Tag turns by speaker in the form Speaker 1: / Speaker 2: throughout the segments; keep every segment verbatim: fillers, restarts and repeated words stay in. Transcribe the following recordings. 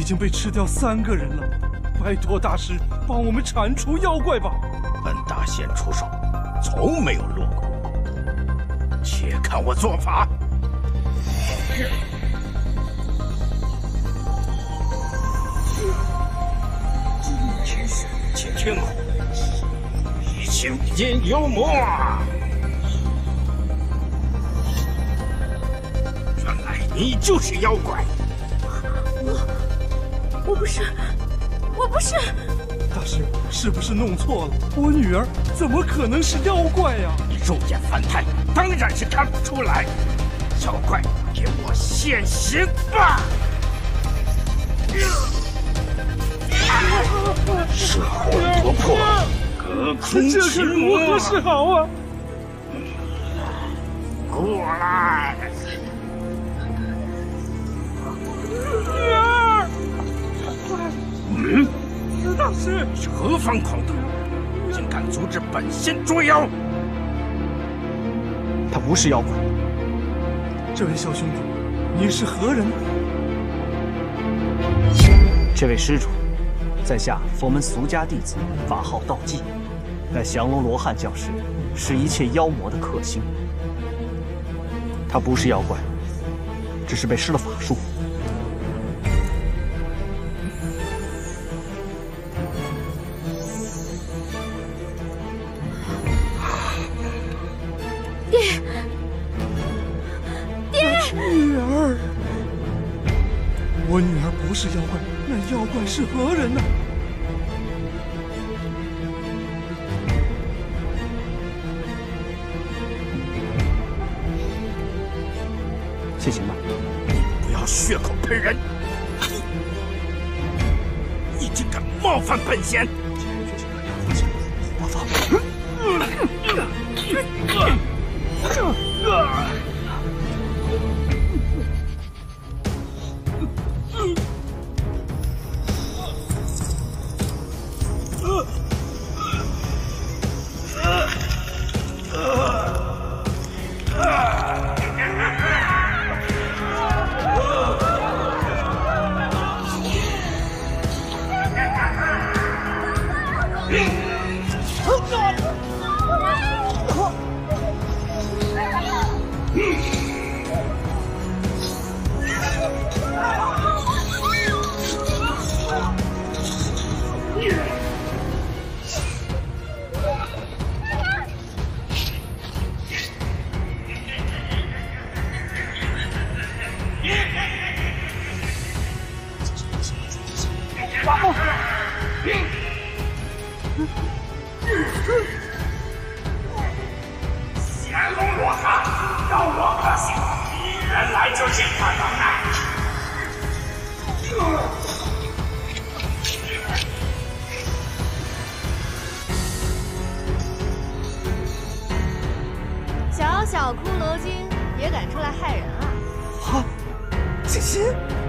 Speaker 1: 经被吃掉三个人了，拜托大师帮我们铲除妖怪吧！
Speaker 2: 本大仙出手，从没有落过。且看我做法。且听我一清阴幽魔。原来你就是妖怪。
Speaker 3: 我我不是，我不是。
Speaker 1: 大师是不是弄错了？我女儿怎么可能是妖怪呀？
Speaker 2: 你肉眼凡胎，当然是看不出来。妖怪，给我现形吧！摄魂夺魄，隔空擒魔，
Speaker 1: 这可如何是好啊？
Speaker 2: 过来！
Speaker 1: 女儿！
Speaker 2: 嗯，
Speaker 1: 大师，
Speaker 2: 你是何方狂徒，竟敢阻止本仙捉妖？
Speaker 4: 他不是妖怪。
Speaker 1: 这位小兄弟，你是何人？
Speaker 4: 这位施主，在下佛门俗家弟子，法号道济，在降龙罗汉教时，是一切妖魔的克星。他不是妖怪，只是被施了法术。
Speaker 3: 爹，爹，
Speaker 1: 女儿，我女儿不是妖怪，那妖怪是何人呢？
Speaker 4: 谢行吧。
Speaker 2: 你不要血口喷人！你竟敢冒犯本仙！
Speaker 4: 我放。
Speaker 2: 降龙罗汉，让我可信，你原来就是他的爱。
Speaker 3: 小小骷髅精也敢出来害人啊！
Speaker 1: 啊，欣欣。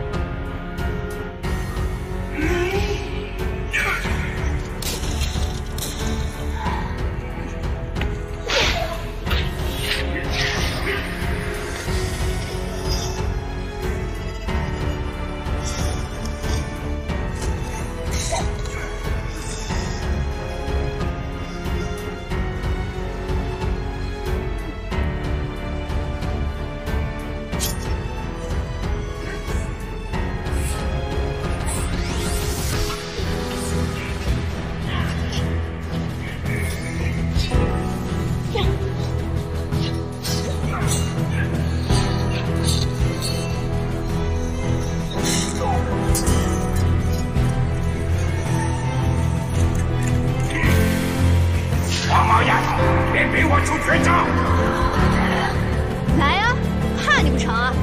Speaker 2: 出绝招！
Speaker 3: 来呀、啊，怕你不成啊？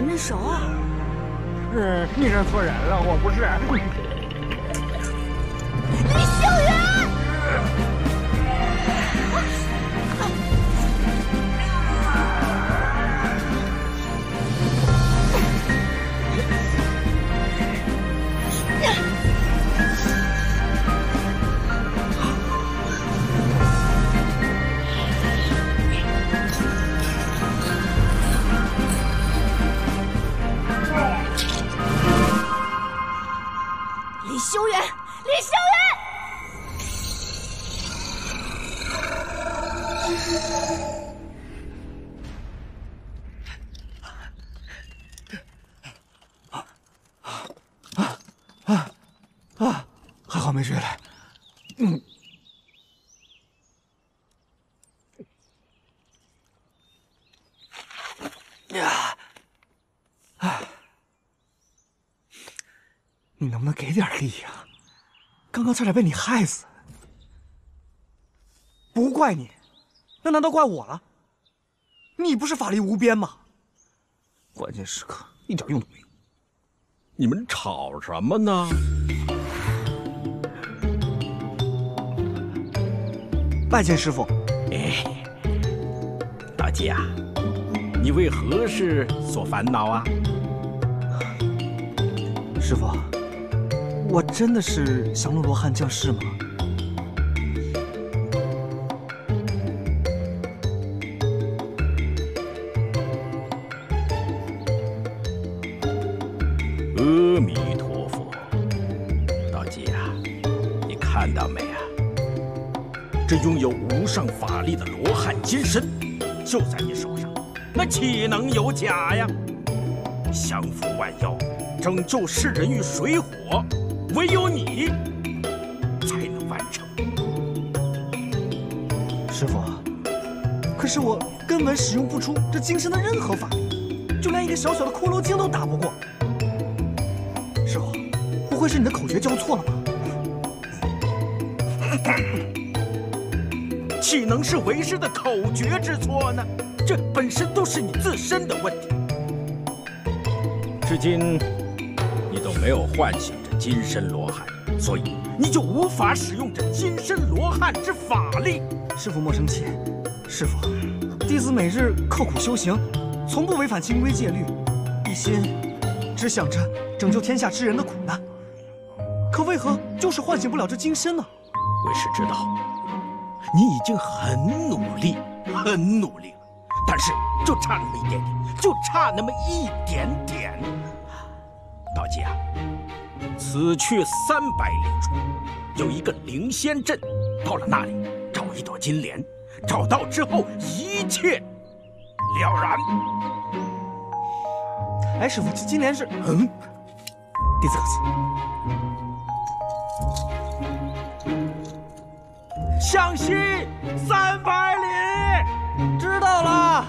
Speaker 3: 面熟啊！
Speaker 2: 嗯，你认错人了，我不是。
Speaker 3: 李修缘。 李修缘，李修缘！
Speaker 1: 啊啊啊！还好没追来。嗯。呀，啊！ 你能不能给点力啊？刚刚差点被你害死。不怪你，那难道怪我了？你不是法力无边吗？关键时刻一点用都没有。
Speaker 5: 你们吵什么呢？
Speaker 1: 拜见师傅。
Speaker 5: 哎，老季啊，你为何事所烦恼啊？
Speaker 1: 师傅。 我真的是降龙罗汉降世吗？
Speaker 5: 阿弥陀佛，道基啊，你看到没啊？这拥有无上法力的罗汉金身就在你手上，那岂能有假呀？降服万妖，拯救世人于水火。 唯有你才能完成，
Speaker 1: 师傅。可是我根本使用不出这金身的任何法力，就连一个小小的骷髅精都打不过。师傅，不会是你的口诀教错了吧？
Speaker 5: 岂能是为师的口诀之错呢？这本身都是你自身的问题。至今你都没有唤醒。 金身罗汉，所以你就无法使用这金身罗汉之法力。
Speaker 1: 师傅莫生气，师傅，弟子每日刻苦修行，从不违反清规戒律，一心只想着拯救天下之人的苦难。可为何就是唤醒不了这金身呢？
Speaker 5: 为师知道，你已经很努力，很努力了，但是就差那么一点点，就差那么一点点。道基啊！ 此去三百里处，有一个灵仙阵，到了那里找一朵金莲，找到之后一切了然。
Speaker 1: 哎，师傅，金莲是……嗯，弟子客
Speaker 5: 气。向西三百里，
Speaker 1: 知道了。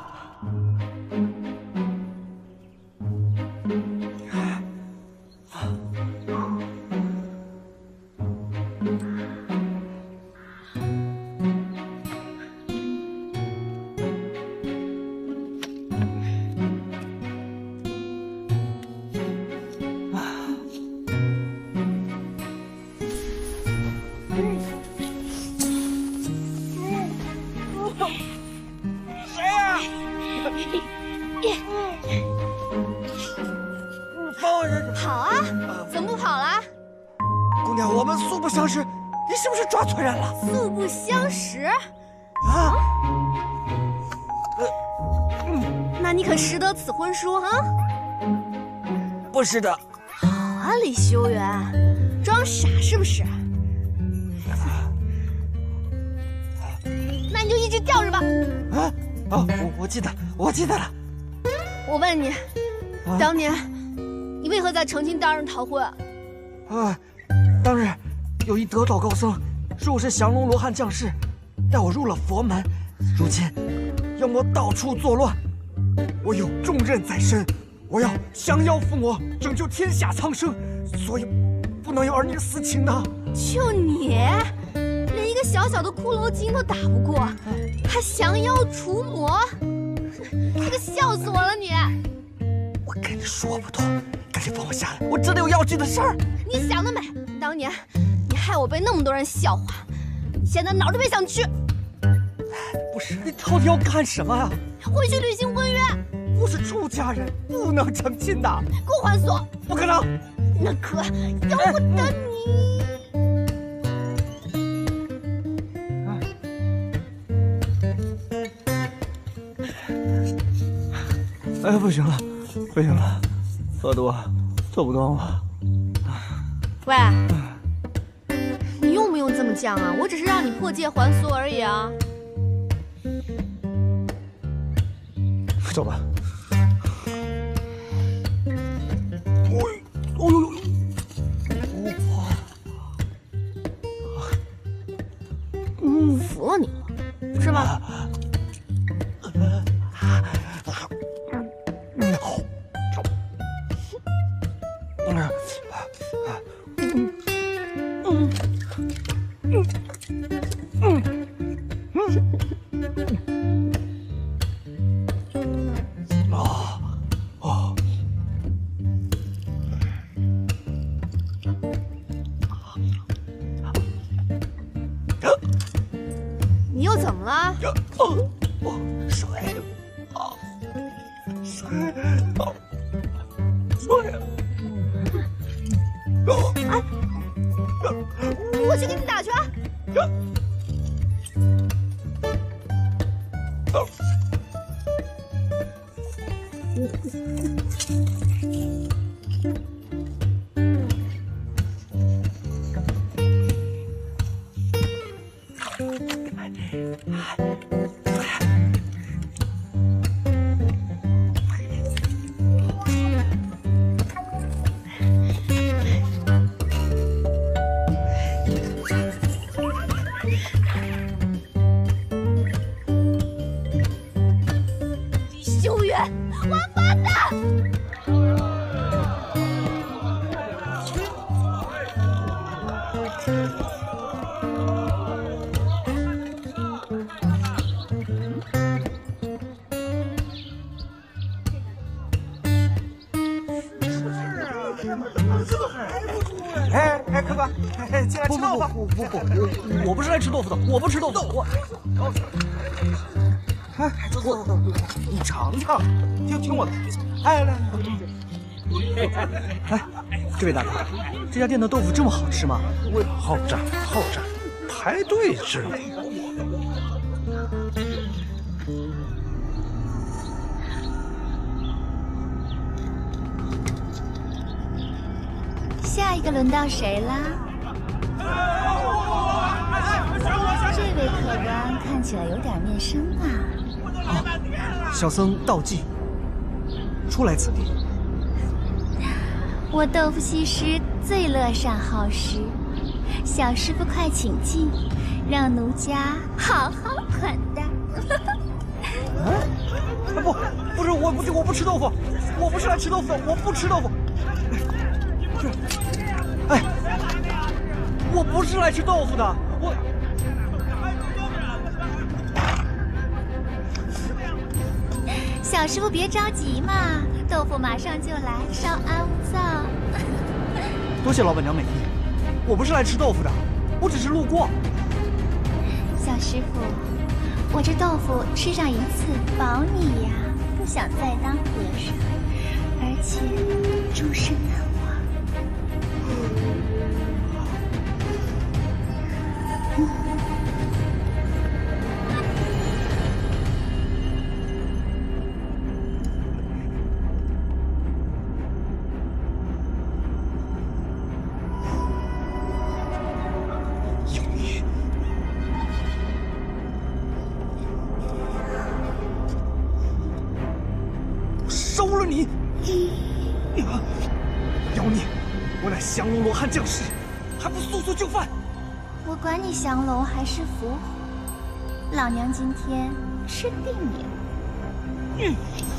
Speaker 1: 相识，你是不是抓错人了？
Speaker 3: 素不相识
Speaker 1: 啊？
Speaker 3: 呃，嗯，那你可识得此婚书啊？
Speaker 1: 不是的。
Speaker 3: 好啊，李修缘，装傻是不是？那你就一直吊着吧。
Speaker 1: 啊哦，我我记得，我记得了。
Speaker 3: 我问你，啊、当年你为何在成亲大人逃婚？
Speaker 1: 啊，当日。 有一得道高僧说我是降龙罗汉降世，带我入了佛门。如今妖魔到处作乱，我有重任在身，我要降妖伏魔，拯救天下苍生，所以不能有儿女私情的。
Speaker 3: 就你，连一个小小的骷髅精都打不过，还降妖除魔，这个笑死我了你！
Speaker 1: 我跟你说不通，赶紧放我下来，我真的有要紧的事儿。
Speaker 3: 你想得美！当年你害我被那么多人笑话，你现在哪儿都别想去。
Speaker 1: 不是，你到底要干什么呀？
Speaker 3: 回去履行婚约。
Speaker 1: 我是出家人，不能成亲的。
Speaker 3: 给我还锁！
Speaker 1: 不可能！
Speaker 3: 那可要不得你！
Speaker 1: 哎，不行了，不行了，法度，做不动了。
Speaker 3: 喂，你用不用这么犟啊？我只是让你破戒还俗而已啊。
Speaker 1: 走吧。
Speaker 3: 服了你了，是吧？你又怎么了？
Speaker 1: 水，水，水！
Speaker 3: 哎，我去给你打拳。修远，王八蛋！
Speaker 1: 哎哎，客官，哎，进来吃豆腐。不不不，我我不是来吃豆腐的，我不吃豆腐。我，哎，坐坐坐，你尝尝，听听我的。哎，来，哎，这位大哥，这家店的豆腐这么好吃吗？
Speaker 5: 我好战好战，排队吃。
Speaker 6: 下一个轮到谁啦？这位客官看起来有点面生啊。
Speaker 1: 啊，小僧道济，初来此地。
Speaker 6: 我豆腐西施最乐善好施，小师傅快请进，让奴家好好款待。
Speaker 1: 啊？不，不是，我不，我不吃豆腐，我不是来吃豆腐的，我不吃豆腐。哎，我不是来吃豆腐的，我。
Speaker 6: 小师傅别着急嘛，豆腐马上就来，稍安勿躁。
Speaker 1: 多谢老板娘美意，我不是来吃豆腐的，我只是路过。
Speaker 6: 小师傅，我这豆腐吃上一次保你呀，不想再当和尚，而且终身难忘。
Speaker 1: 收了你！妖孽！我乃降龙罗汉将士，还不速速就范！
Speaker 6: 我管你降龙还是伏虎，老娘今天吃定你了！
Speaker 1: 嗯，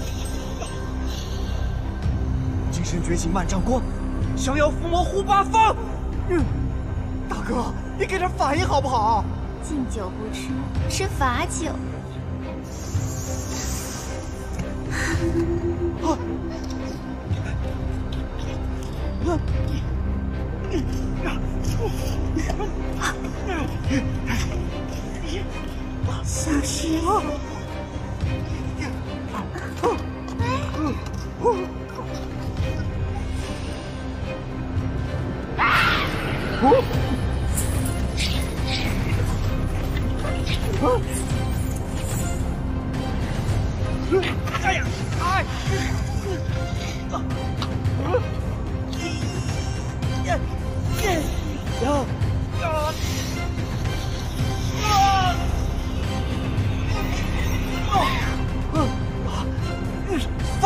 Speaker 1: 金身觉醒万丈光，降妖伏魔护八方。嗯，大哥，你给点反应好不好？
Speaker 6: 敬酒不吃吃罚酒。
Speaker 1: 啊！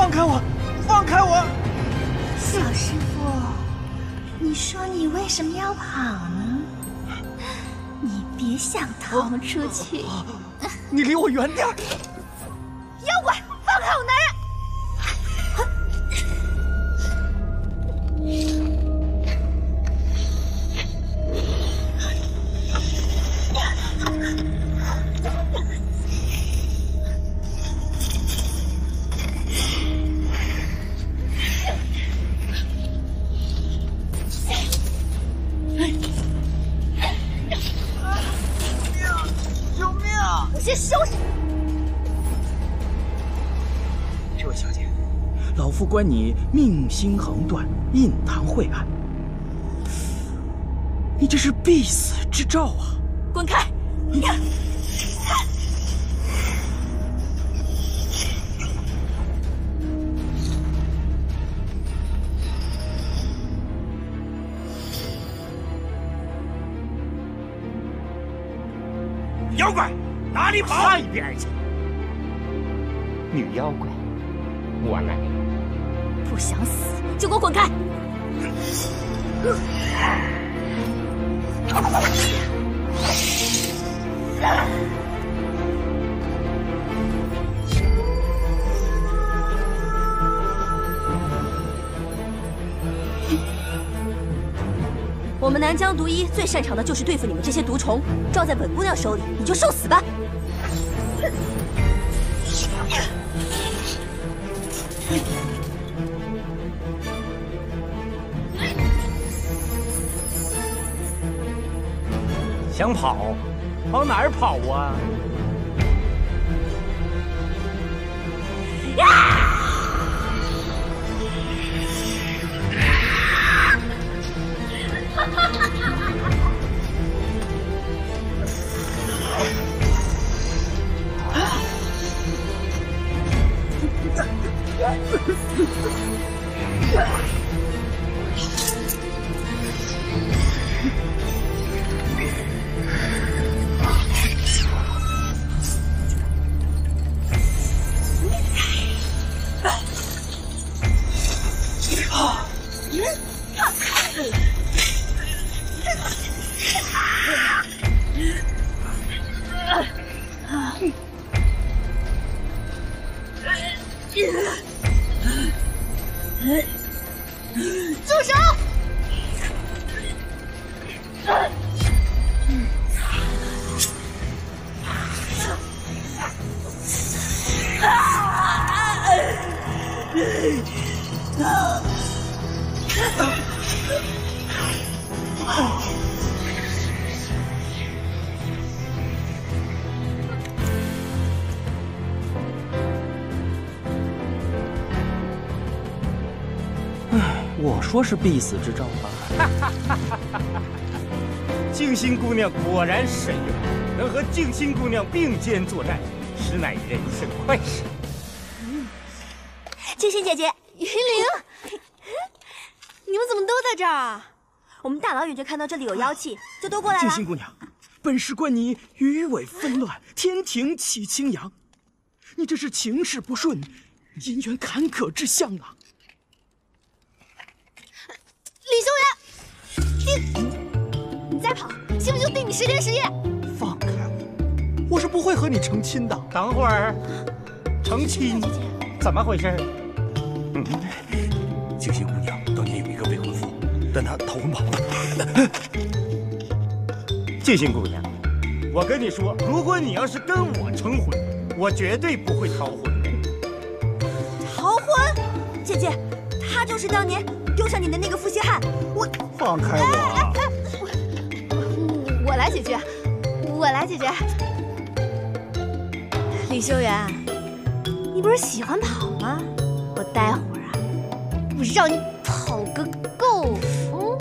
Speaker 1: 放开我，放开我！
Speaker 6: 小师傅，你说你为什么要跑呢？你别想逃出去！
Speaker 1: 你离我远点儿！
Speaker 3: 妖怪，放开我男人！
Speaker 1: 救命！
Speaker 3: 你先收拾！
Speaker 5: 这位小姐，老夫观你命星横断，印堂晦暗，你这是必死之兆啊！
Speaker 3: 滚开！
Speaker 2: 妖怪，哪里跑？
Speaker 5: 那边去！
Speaker 2: 女妖怪，我来了。
Speaker 3: 不想死就给我滚开！我们南疆毒医最擅长的就是对付你们这些毒虫，照在本姑娘手里，你就受死吧！
Speaker 5: 想跑，往哪儿跑啊？
Speaker 3: 住手！
Speaker 5: 我说是必死之兆吧。
Speaker 7: 静心姑娘果然神勇，能和静心姑娘并肩作战，实乃人生快事。
Speaker 3: 静心姐姐，云灵，你们怎么都在这儿啊？我们大老远就看到这里有妖气，就都过来了。
Speaker 5: 静心姑娘，本是观你鱼尾纷乱，天庭起青阳，你这是情事不顺，姻缘坎坷之象啊！
Speaker 3: 李修缘，你你再跑，信不信就定你十天十夜？
Speaker 1: 放开我！我是不会和你成亲的。
Speaker 7: 等会儿，成亲？怎么回事？
Speaker 5: 嗯，静心姑娘当年有一个未婚夫，但她逃婚跑了。
Speaker 7: 静心姑娘，我跟你说，如果你要是跟我成婚，我绝对不会逃婚的。
Speaker 3: 逃婚？姐姐，他就是当年丢下你的那个负心汉。我
Speaker 1: 放开我！
Speaker 3: 哎哎哎我我来解决，我来解决。李修缘，你不是喜欢跑吗？我待会儿啊，我让你跑个够！嗯。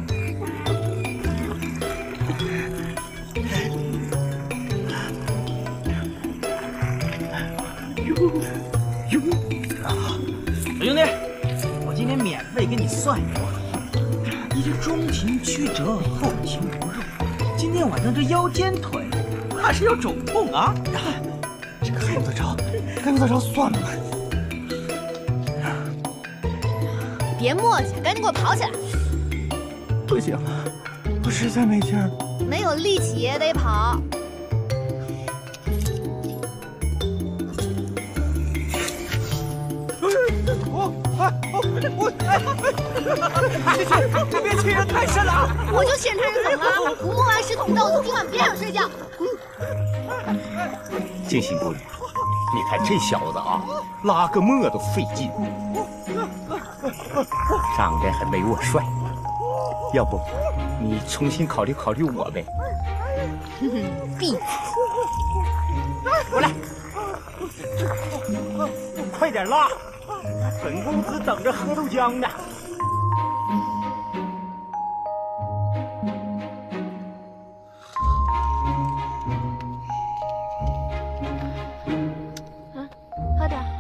Speaker 5: 小兄弟，我今天免费给你算一卦。你这中庭曲折，后庭不肉，今天晚上这腰肩腿，怕是要肿痛啊！
Speaker 1: 这个还用得着？还用得着算吗？
Speaker 3: 别磨叽，赶紧给我跑起来！
Speaker 1: 不行了，我实在没劲儿。
Speaker 3: 没有力气也得跑。
Speaker 1: 我哎我哎，姐姐，你别欺人太甚了啊！
Speaker 3: 我就欺人太甚怎么了？我摸完石头刀子，今晚别想睡觉。
Speaker 5: 静心姑娘，你看这小子啊，拉个磨都费劲，长得还没我帅。要不，你重新考虑考虑我呗？
Speaker 3: 哼哼，闭嘴！
Speaker 7: 过来，快点拉！本公子等着喝豆浆呢。
Speaker 3: 嗯，喝点。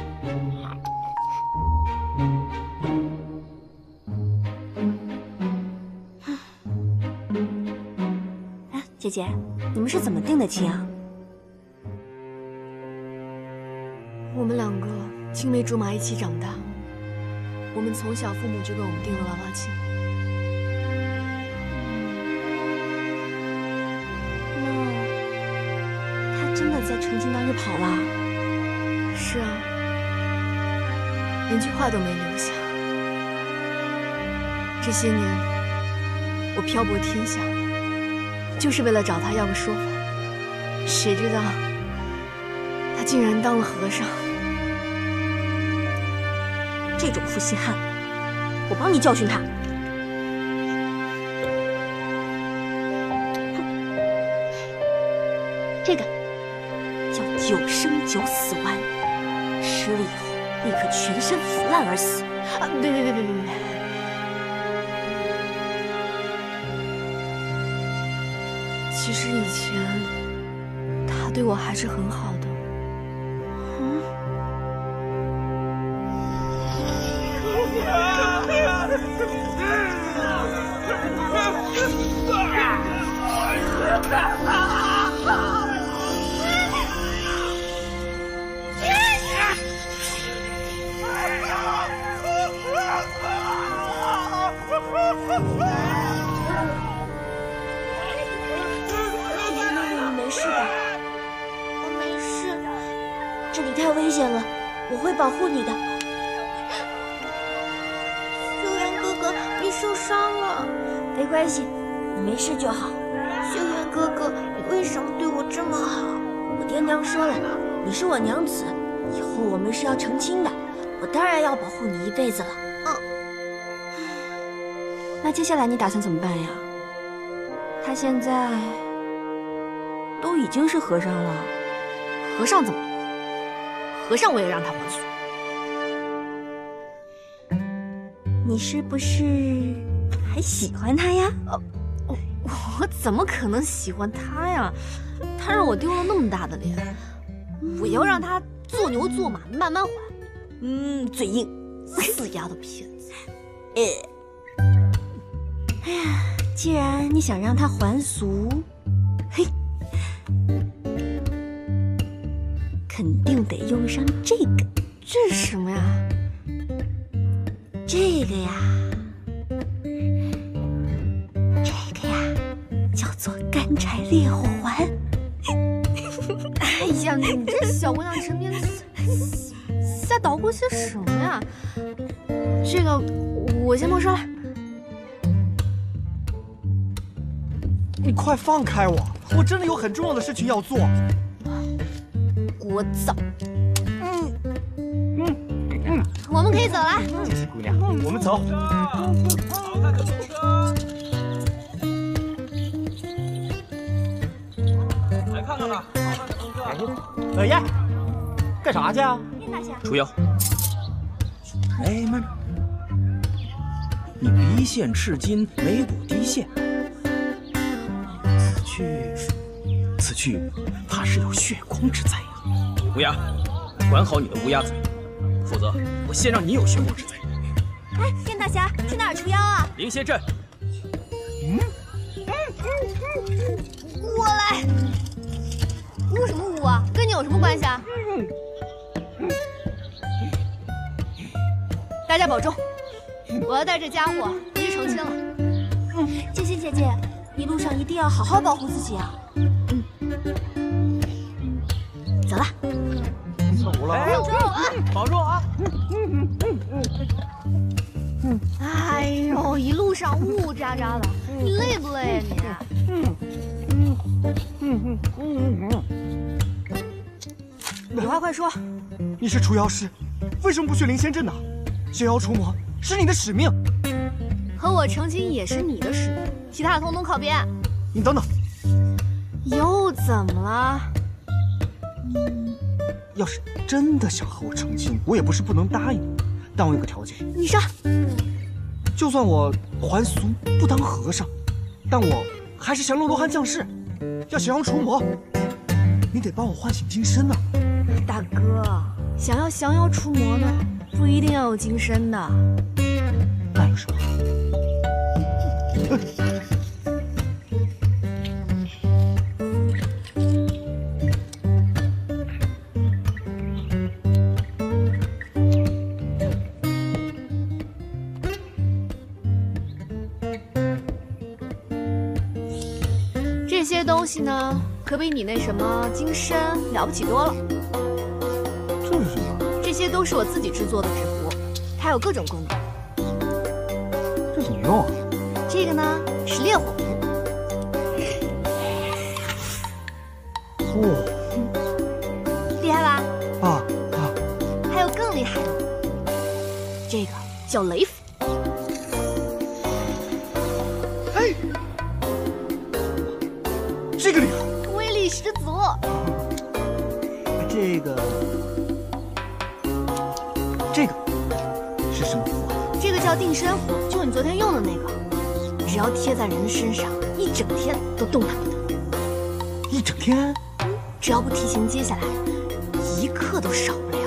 Speaker 8: 哎，姐姐，你们是怎么定的亲啊？
Speaker 3: 我们两个青梅竹马一起长大，我们从小父母就给我们定了娃娃亲。
Speaker 8: 那他真的在成亲当日跑了？
Speaker 3: 是啊，连句话都没留下。这些年，我漂泊天下，就是为了找他要个说法。谁知道，他竟然当了和尚。
Speaker 8: 这种负心汉，我帮你教训他。这个叫九生九死丸，吃了以后立刻全身腐烂而死。
Speaker 3: 啊！别别别别别别！其实以前他对我还是很好的。嗯。
Speaker 8: 你没事吧？我没事，这里太危险了，我会保护你的。
Speaker 6: 修缘哥哥，你受伤了。
Speaker 8: 没关系，你没事就好。
Speaker 6: 修缘哥哥，你为什么对我这么好？
Speaker 8: 我爹娘说了，你是我娘子，以后我们是要成亲的，我当然要保护你一辈子了。
Speaker 6: 嗯。
Speaker 8: 那接下来你打算怎么办呀？他现在都已经是和尚了，
Speaker 3: 和尚怎么了？和尚我也让他还俗。
Speaker 8: 你是不是还喜欢他呀？
Speaker 3: 呃，我怎么可能喜欢他呀？他让我丢了那么大的脸，我要让他做牛做马，慢慢还。
Speaker 8: 嗯，嘴硬，
Speaker 3: 死丫头片子。
Speaker 8: 呃，哎呀，既然你想让他还俗，嘿，肯定得用上这个。
Speaker 3: 这是什么呀？
Speaker 8: 这个呀，这个呀，叫做干柴烈火环。
Speaker 3: 哎呀，你这小姑娘身边瞎捣鼓些什么呀？这个我先没收了。
Speaker 1: 你快放开我！我真的有很重要的事情要做。
Speaker 3: 聒噪。嗯嗯嗯，我们可以走了。
Speaker 5: 这是姑娘，我们走。
Speaker 7: 好看的出车。来看看吧，好看的出车。
Speaker 5: 老爷，干啥去啊？
Speaker 8: 大侠，
Speaker 9: 除妖。哎，慢着，你鼻陷赤金，眉骨滴陷，此去，此去，怕是有血光之灾呀！乌鸦，管好你的乌鸦嘴，否则我先让你有血光之灾。
Speaker 8: 哎，燕大侠，去哪儿除妖啊？
Speaker 9: 灵仙阵。
Speaker 3: 嗯嗯嗯，过来。呜什么呜啊？跟你有什么关系啊？大家保重， 我要带着家伙回去成亲了。
Speaker 8: 静心姐姐，一路上一定要好好保护自己啊！嗯，走了。
Speaker 1: 走了。
Speaker 3: 保重啊！
Speaker 4: 保重啊！
Speaker 3: 哎呦，一路上呜呜喳喳的，你累不累啊你？有话快说。
Speaker 1: 你是除妖师，为什么不去灵仙镇呢？降妖除魔是你的使命，
Speaker 3: 和我成亲也是你的使命，其他的通通靠边。
Speaker 1: 你等等，
Speaker 3: 又怎么了？
Speaker 1: 嗯，要是真的想和我成亲，我也不是不能答应，但我有个条件。
Speaker 3: 你说，
Speaker 1: 就算我还俗不当和尚，但我还是降龙罗汉降世，要降妖除魔，你得帮我唤醒金身啊！
Speaker 3: 大哥，想要降妖除魔呢，不一定要有金身的。
Speaker 1: 那有什么？
Speaker 3: 这些东西呢，可比你那什么金身了不起多了。
Speaker 1: 这是什么？
Speaker 3: 这些都是我自己制作的纸符，它有各种功能。
Speaker 1: 这怎么用啊？
Speaker 3: 这个呢是烈火符。
Speaker 1: 哦，
Speaker 3: 厉害吧？
Speaker 1: 啊啊！
Speaker 3: 还有更厉害的，这个叫雷符。
Speaker 1: 哎，这个厉害，
Speaker 3: 威力十足。
Speaker 1: 这个，这个是什么符啊？
Speaker 3: 这个叫定身符，就你昨天用的那个，只要贴在人身上，一整天都动弹不得。
Speaker 1: 一整天？
Speaker 3: 嗯，只要不提前接下来，一刻都少不了。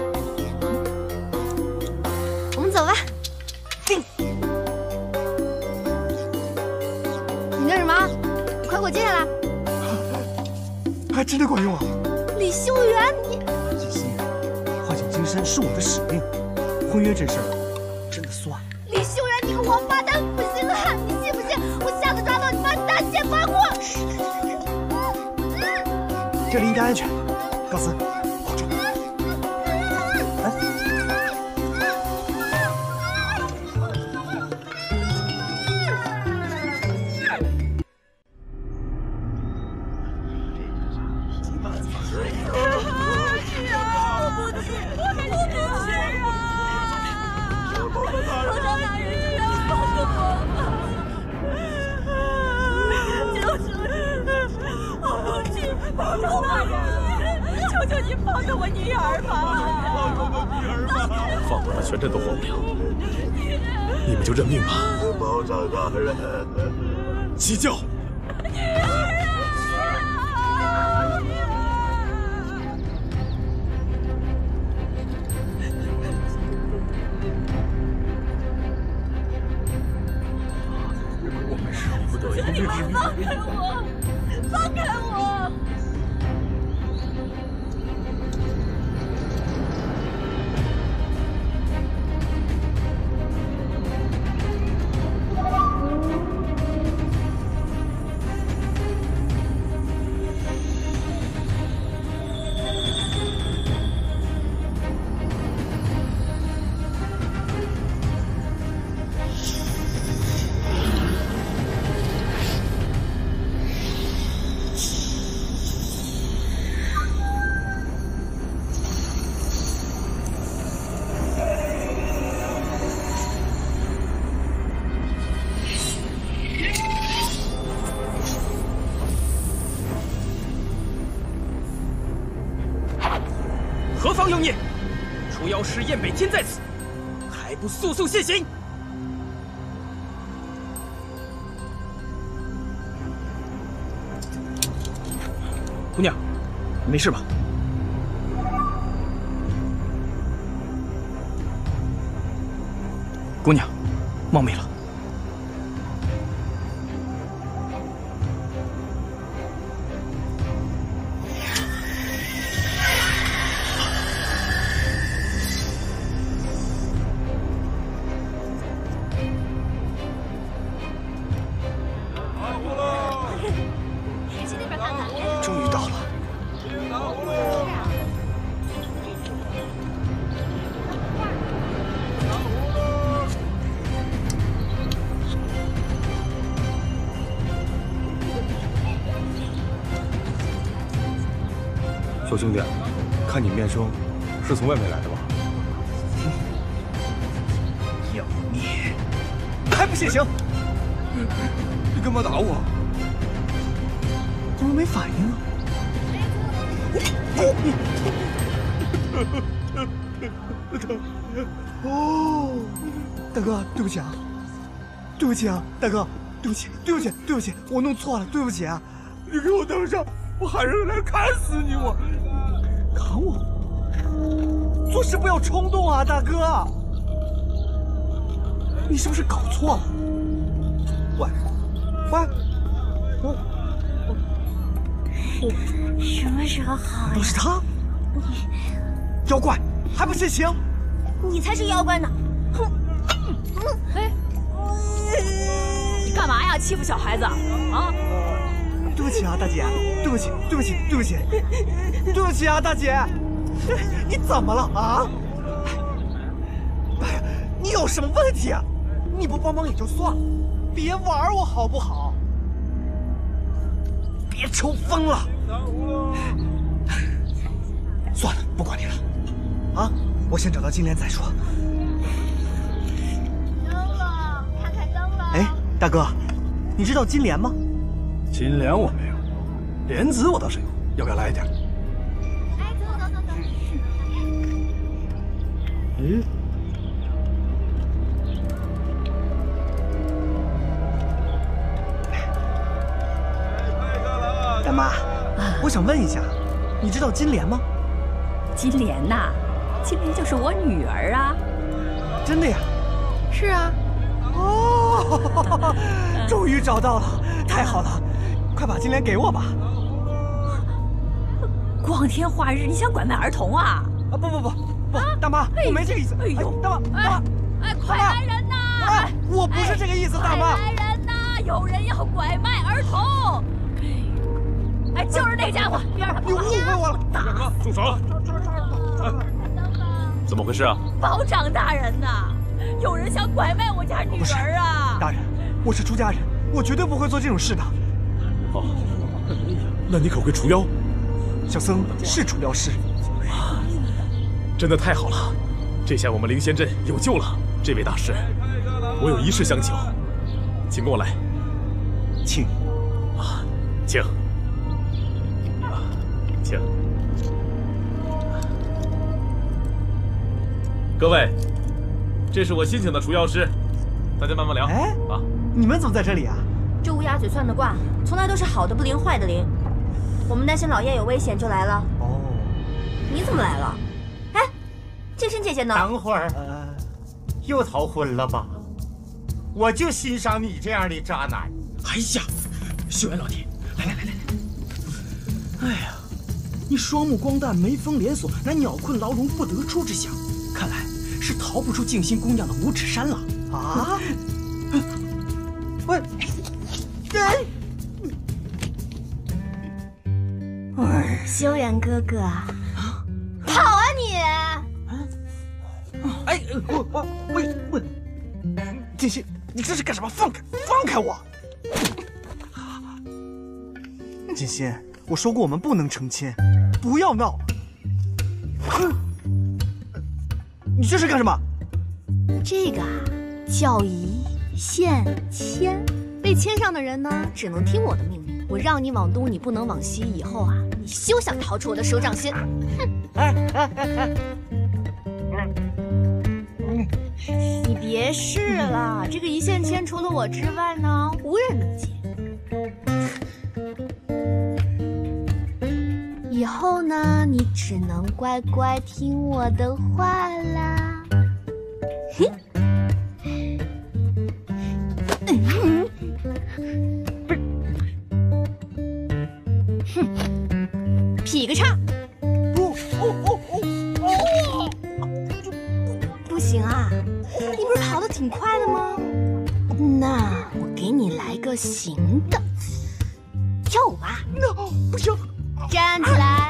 Speaker 3: 我们走吧。定。你干什么？快给我接下来！
Speaker 1: 还真的管用啊！
Speaker 3: 李修缘，你
Speaker 1: 锦溪，唤醒金身是我的使命，婚约这事儿真的算了。
Speaker 3: 李修缘，你个王八蛋，不行了！你信不信我下次抓到你妈大卸八块？
Speaker 1: 这里应该安全，告辞，保重。哎，
Speaker 10: 放了他，全镇都活不了，你们就认命吧。
Speaker 11: 保长大人，
Speaker 10: 鸡叫！
Speaker 11: 女儿啊！
Speaker 10: 我们舍不得呀！
Speaker 11: 你们放开我！放开我！
Speaker 9: 何方妖孽？除妖师燕北天在此，还不速速现形！姑娘，你没事吧？姑娘，冒昧了。
Speaker 10: 小兄弟，看你面生，是从外面来的吧？
Speaker 1: 妖孽，还不现形！
Speaker 10: 你干嘛打我？
Speaker 1: 怎么没反应啊？哦，大哥，对不起啊，对不起啊，大哥，对不起，对不起，对不起，我弄错了，对不起啊！
Speaker 10: 你给我等上，我喊人来砍死你！我
Speaker 1: 砍我？做事不要冲动啊，大哥！你是不是搞错了？喂，喂，我我
Speaker 8: 什么时候好呀？
Speaker 1: 都是他，妖怪还不现形？
Speaker 8: 你才是妖怪呢！哼！
Speaker 3: 哎，
Speaker 8: 你干嘛呀？欺负小孩子啊？
Speaker 1: 对不起啊，大姐，对不起，对不起，对不起，对不起啊，大姐，你怎么了啊？哎呀，你有什么问题啊？你不帮忙也就算了，别玩我好不好？别抽风了。算了，不管你了。啊，我先找到金莲再说。
Speaker 6: 灯了，看看灯了。
Speaker 1: 哎，大哥，你知道金莲吗？
Speaker 10: 金莲我没有，莲子我倒是有，要不要来一点？
Speaker 6: 哎，走走走走。
Speaker 10: 嗯。
Speaker 1: 大妈，我想问一下，你知道金莲吗？
Speaker 8: 金莲呐，金莲就是我女儿啊。
Speaker 1: 真的呀？
Speaker 3: 是啊。
Speaker 1: 哦，终于找到了，太好了！快把金莲给我吧。
Speaker 8: 光天化日，你想拐卖儿童啊？
Speaker 1: 啊不不不不，大妈，我没这个意思。哎呦，大妈大妈，
Speaker 8: 哎，快来人呐！
Speaker 1: 哎，我不是这个意思，大妈。
Speaker 8: 快来人呐！有人要拐卖儿童。哎，就是那家伙，边上。
Speaker 1: 你误会我了！
Speaker 10: 干什么？住手！怎么回事啊？
Speaker 8: 保长大人呐，有人想拐卖我家女儿啊！
Speaker 1: 大人，我是出家人，我绝对不会做这种事的。
Speaker 10: 哦，那你可会除妖？
Speaker 1: 小僧是除妖师。
Speaker 10: 真的太好了，这下我们灵仙镇有救了。这位大师，我有一事相求，请跟我来。
Speaker 1: 请。
Speaker 10: 啊，请。啊，请。各位，这是我新请的除妖师，大家慢慢聊。
Speaker 1: 哎，
Speaker 10: 啊，
Speaker 1: 你们怎么在这里啊？
Speaker 12: 这乌鸦嘴算的卦，从来都是好的不灵，坏的灵。我们担心老爷有危险，就来了。
Speaker 1: 哦，
Speaker 12: 你怎么来了？哎，静心姐姐呢？
Speaker 7: 等会儿，呃，又逃婚了吧？我就欣赏你这样的渣男。
Speaker 9: 哎呀，秀元老弟，来来来来来！哎呀，你双目光淡，眉峰连锁，乃鸟困牢笼不得出之象。看来是逃不出静心姑娘的五指山了
Speaker 1: 啊！喂，哎，
Speaker 12: 哎，修元哥哥，跑啊你！
Speaker 1: 哎，我我喂喂，静心，你这是干什么？放开放开我！静心，我说过我们不能成亲，不要闹。你这是干什么？
Speaker 3: 这个啊，叫一线牵。被牵上的人呢，只能听我的命令。我让你往东，你不能往西。以后啊，你休想逃出我的手掌心。哼！哎哎哎哎！你别试了，这个一线牵除了我之外呢，无人能接。以后呢，你只能乖乖听我的话啦。嘿，嗯，哼，劈个叉。哦哦哦哦哦！不行啊，你不是跑得挺快的吗？那我给你来个行的，跳舞吧。
Speaker 1: 那不行。
Speaker 3: 站起来，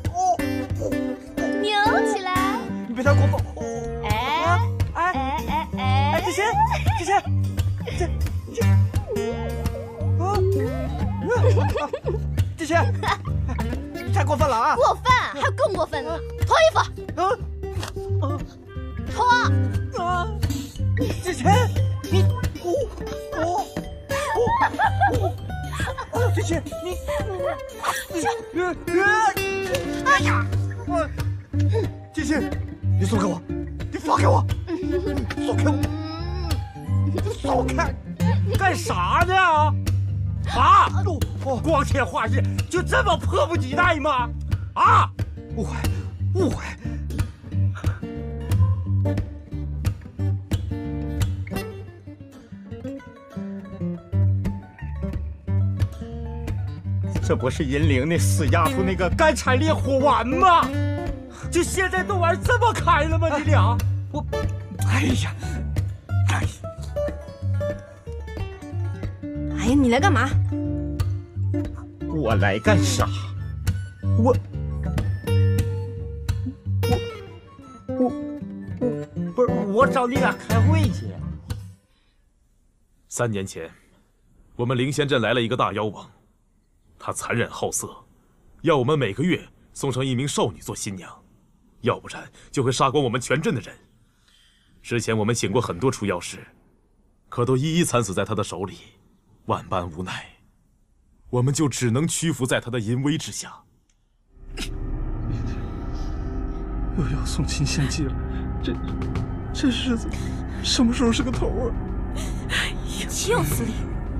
Speaker 3: 扭起来，
Speaker 1: 你别太过分！
Speaker 3: 哎哎哎哎哎！
Speaker 1: 哎，这些这些这这啊！这些， 太过分了啊！
Speaker 3: 过分，还有更过分的呢！脱衣服。
Speaker 1: 啊！
Speaker 3: 脱！
Speaker 1: 啊！子谦，你我我我我，子谦，你你哎呀！我子谦，你松开我！你放开我！松开我！松开！
Speaker 5: 干啥呢？啊！光天化日就这么迫不及待吗？啊！
Speaker 1: 误会，误会。
Speaker 5: 这不是银铃那死丫头那个干柴烈火丸吗？就现在都玩这么开了吗？你俩？
Speaker 1: 我，哎呀，哎呀，
Speaker 12: 哎呀，你来干嘛？
Speaker 5: 我来干啥？我，我，我，我，不是我找你俩开会去。
Speaker 10: 三年前，我们灵仙镇来了一个大妖王，他残忍好色，要我们每个月送上一名少女做新娘，要不然就会杀光我们全镇的人。之前我们请过很多除妖师，可都一一惨死在他的手里，万般无奈，我们就只能屈服在他的淫威之下。
Speaker 9: 又要送亲献祭了，这这日子什么时候是个头啊？
Speaker 12: 岂有此理！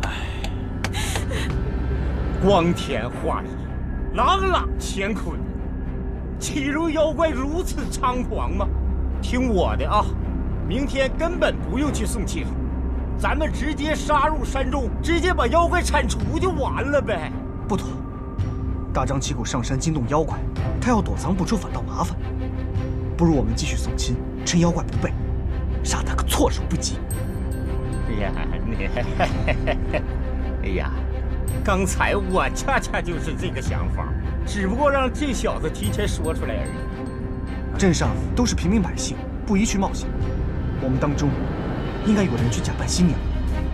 Speaker 5: 光天化日，朗朗乾坤，岂容妖怪如此猖狂吗？听我的啊，明天根本不用去送亲，咱们直接杀入山中，直接把妖怪铲除就完了呗。
Speaker 1: 不妥，大张旗鼓上山惊动妖怪，他要躲藏不出反倒麻烦。不如我们继续送亲，趁妖怪不备，杀他个措手不及。
Speaker 5: 哎呀，你，哎呀。刚才我恰恰就是这个想法，只不过让这小子提前说出来而已。
Speaker 1: 镇上都是平民百姓，不宜去冒险。我们当中应该有人去假扮新娘。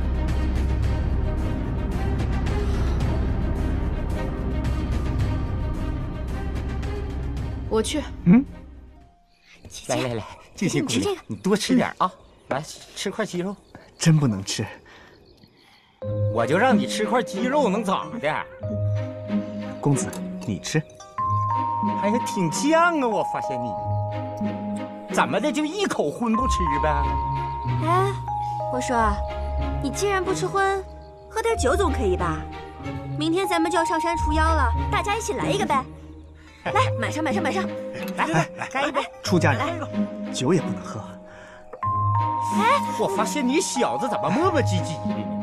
Speaker 3: 我去。
Speaker 1: 嗯。
Speaker 5: 来来来，静心姑娘，你多吃点啊！来，吃块鸡肉。
Speaker 1: 真不能吃。
Speaker 5: 我就让你吃块鸡肉，能咋的？
Speaker 1: 公子，你吃。
Speaker 5: 还是挺犟啊！我发现你怎么的，就一口荤不吃呗？
Speaker 12: 哎，我说，你既然不吃荤，喝点酒总可以吧？明天咱们就要上山除妖了，大家一起来一个呗！来，满上，满上，满上！来来来，干一杯！
Speaker 1: 出家人，酒也不能喝。
Speaker 5: 哎，我发现你小子怎么磨磨唧唧的呢？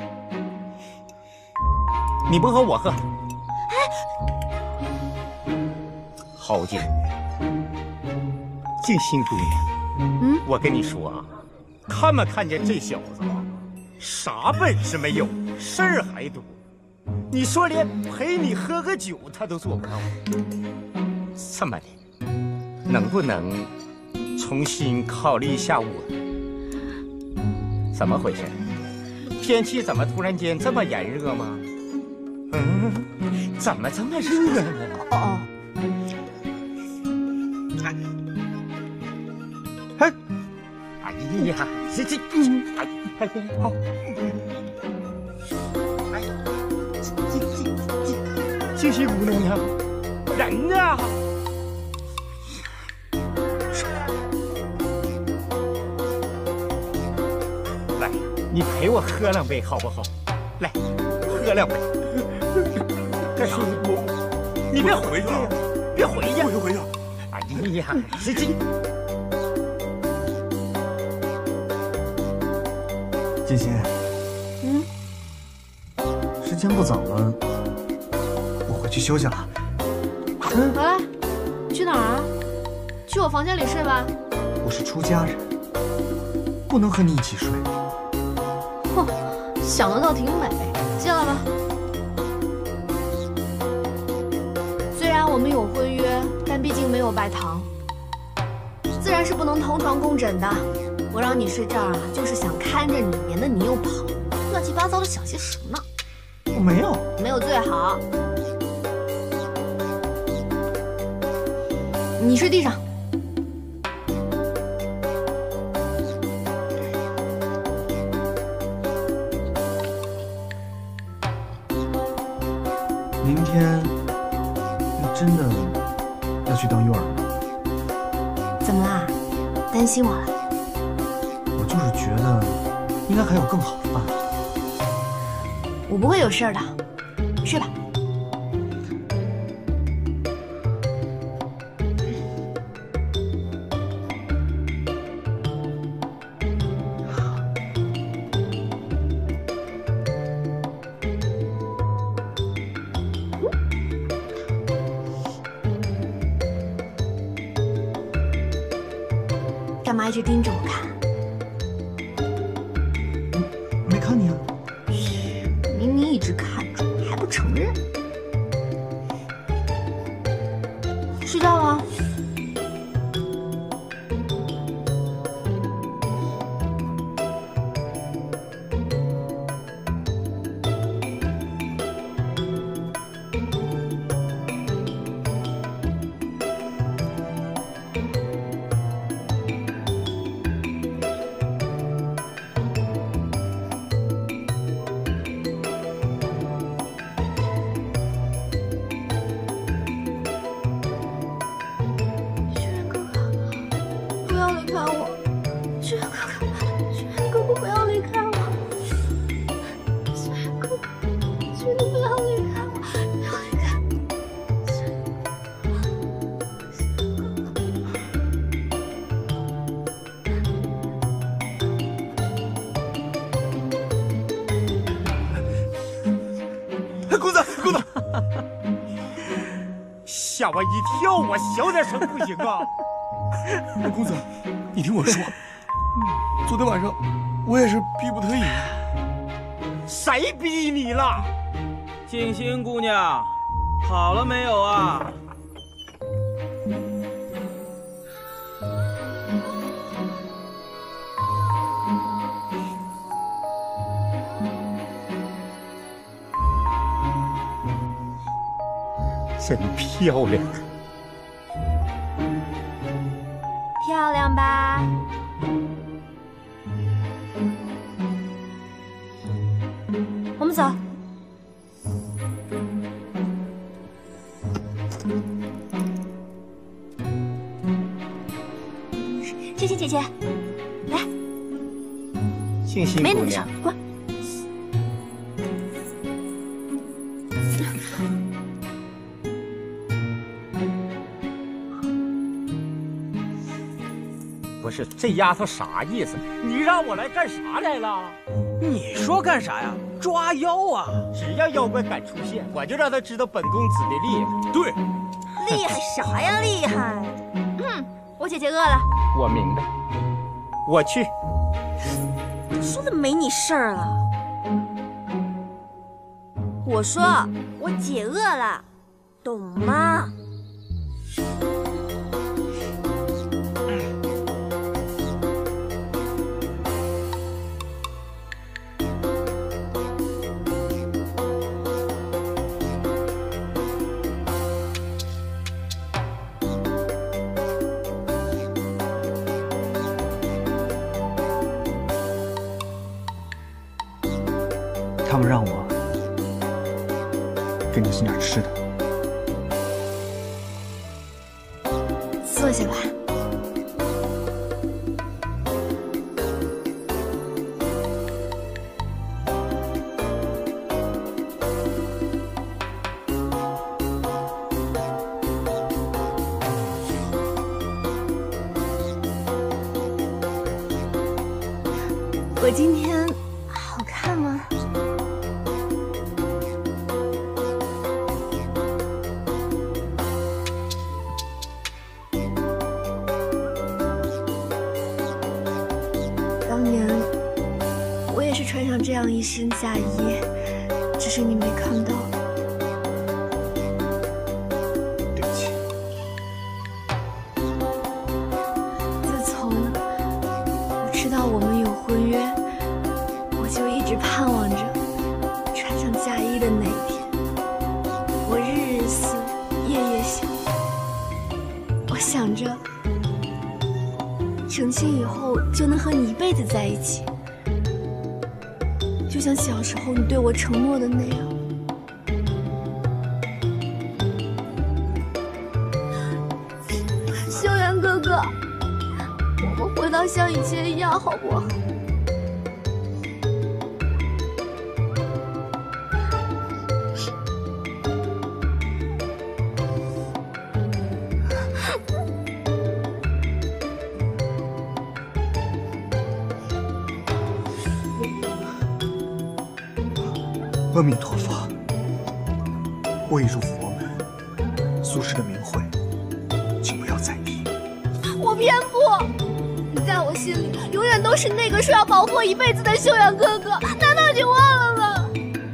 Speaker 5: 你不喝，我喝。哎，好酒。静心姑娘，嗯，我跟你说啊，看没看见这小子啊？啥本事没有，事儿还多。你说连陪你喝个酒他都做不到。这么的，能不能重新考虑一下我？怎么回事？天气怎么突然间这么炎热吗？嗯，怎么这么热呢？
Speaker 12: 哦哦。
Speaker 5: 哎，哎呀，这这，哎哎好，哎，这这这这些姑娘呢？人呢？来，你陪我喝两杯好不好？来，喝两杯。干啥？我，你别回去，别回去，
Speaker 10: 不回去。
Speaker 5: 哎呀，这这。
Speaker 1: 金心，
Speaker 12: 嗯，
Speaker 1: 时间不早了，我回去休息了。
Speaker 3: 嗯，回来，你去哪儿啊？去我房间里睡吧。
Speaker 1: 我是出家人，不能和你一起睡。
Speaker 3: 哼，想的倒挺美，进来吧。虽然我们有婚约，但毕竟没有拜堂，自然是不能同床共枕的。我让你睡这儿啊，就是想看着你，免得你又跑，乱七八糟的想些什么呢？
Speaker 1: 我没有，
Speaker 3: 没有最好。 你睡地上。
Speaker 1: 明天你真的要去当诱饵吗？
Speaker 3: 怎么啦？担心我了？
Speaker 1: 我就是觉得应该还有更好的办法。
Speaker 3: 我不会有事儿的，睡吧。干嘛一直盯着我看？
Speaker 1: 没看你啊。
Speaker 3: 明明一直看着，还不承认。睡觉了。
Speaker 1: 公子，公子，
Speaker 7: 吓我一跳，我小点声不行啊！
Speaker 1: 公子，你听我说，昨天晚上我也是逼不得已。
Speaker 7: 谁逼你了？
Speaker 9: 静心姑娘，好了没有啊？
Speaker 7: 真漂亮，
Speaker 12: 漂亮吧？我们走。静心姐姐，来。
Speaker 7: 静心
Speaker 12: 没那么事，滚。
Speaker 7: 不是，这丫头啥意思？你让我来干啥来了？
Speaker 9: 你说干啥呀？抓妖啊！
Speaker 7: 只要妖怪敢出现，我就让他知道本公子的厉害。
Speaker 10: 对，
Speaker 12: 厉害啥呀？厉害！嗯，我姐姐饿了。
Speaker 7: 我明白，我去。
Speaker 12: 说的没你事儿了。我说我姐饿了，懂吗？
Speaker 1: 他们让我给你送点吃的。
Speaker 3: 坐下吧。我今天好看吗？当年我也是穿上这样一身嫁衣，只是你没看到。
Speaker 1: 对不起。
Speaker 3: 自从我知道我们有婚约，我就一直盼望着穿上嫁衣的那一天。我日日思，夜夜想，我想成亲以后就能和你一辈子在一起，就像小时候你对我承诺的那样。修远哥哥，我们回到像以前一样好不好？
Speaker 1: 阿弥陀佛，我已入佛门，苏轼的名讳，请不要再提。
Speaker 3: 我偏不，你在我心里永远都是那个说要保护我一辈子的修远哥哥，难道你忘了吗？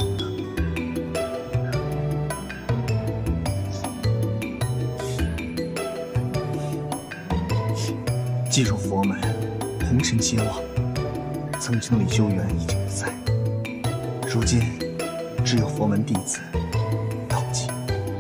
Speaker 1: 既入佛门，红尘皆忘，曾经的李修缘已经不在，如今只有佛门弟子道济。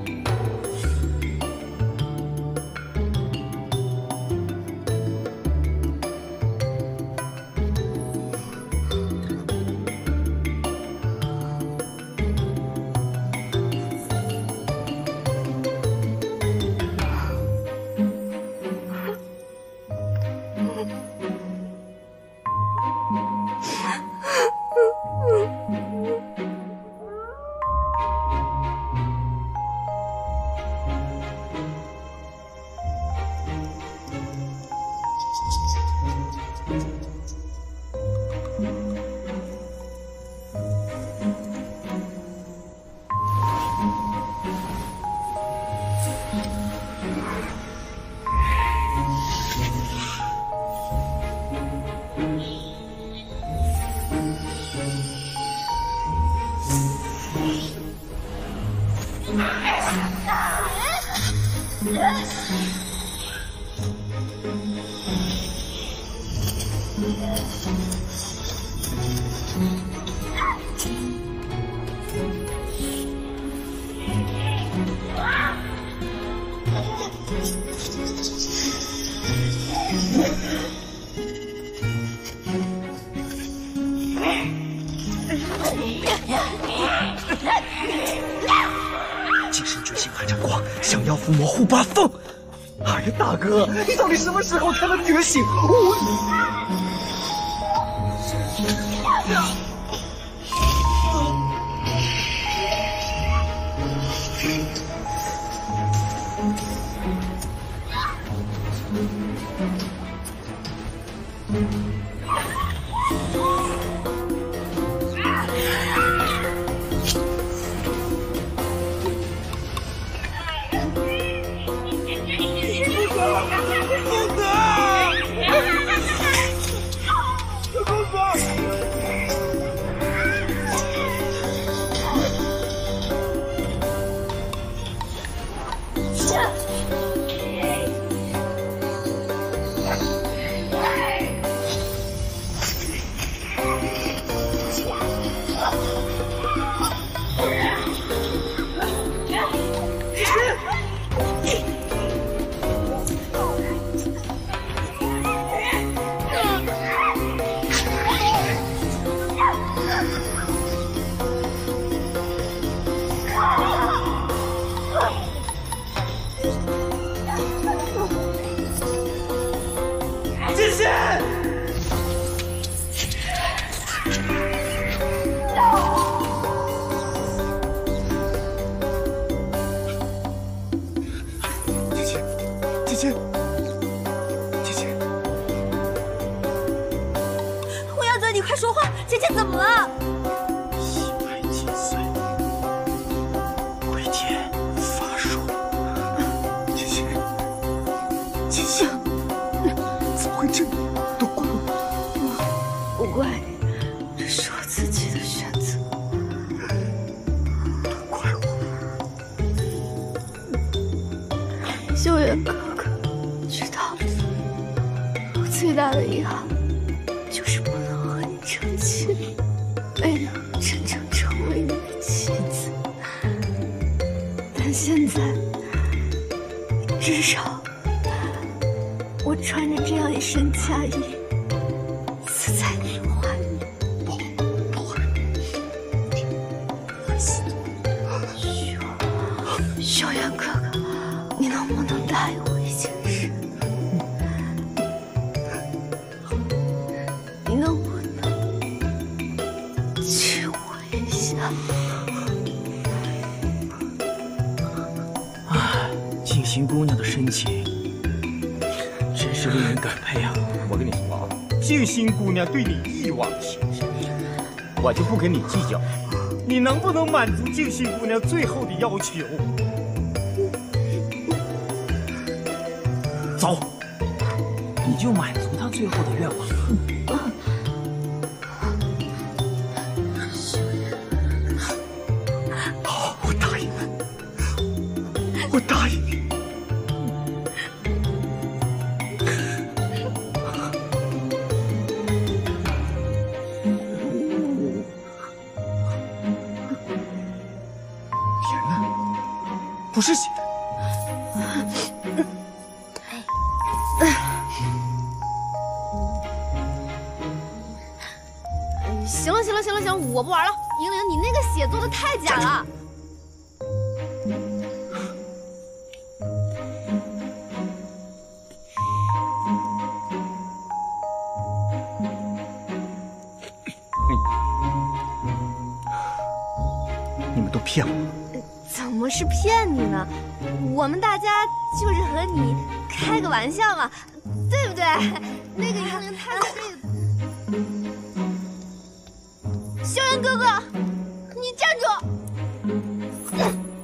Speaker 1: 今生觉醒寒战光，想要伏魔护八凤。哎呀，大哥，你到底什么时候才能觉醒？我。
Speaker 3: 至穿着这样一身嫁衣，死在你怀里。
Speaker 1: 不，不会。
Speaker 3: 修修远哥哥，你能不能答应我一件事？你能不能亲我一下？
Speaker 9: 唉，静心姑娘的深情，真是令人感佩啊！
Speaker 7: 我跟你说啊，静心姑娘对你一往情深，我就不跟你计较。你能不能满足静心姑娘最后的要求？
Speaker 9: 走，你就满足她最后的愿望。
Speaker 1: 好，我答应你，我答应你。甜呢？不是血。
Speaker 3: 行了行了行了行了，我不玩了。莹莹，你那个血做的太假了。
Speaker 1: 你们都骗我！
Speaker 3: 怎么是骗你呢？我们大家就是和你开个玩笑嘛，对不对？那个莹莹她这个。萧炎哥哥，你站住！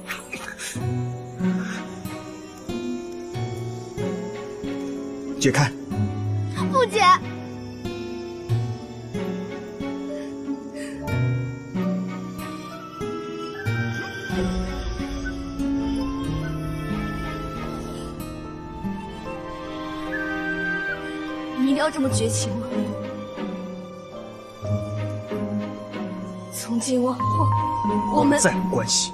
Speaker 1: 解开！
Speaker 3: 不解。你一定要这么绝情吗？从今往后，我们
Speaker 1: 再无关系。